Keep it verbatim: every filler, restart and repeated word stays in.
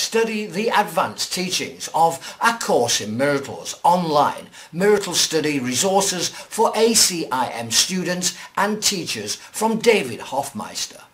study the advanced teachings of A Course in Miracles online miracle study resources for A C I M students and teachers from David Hoffmeister.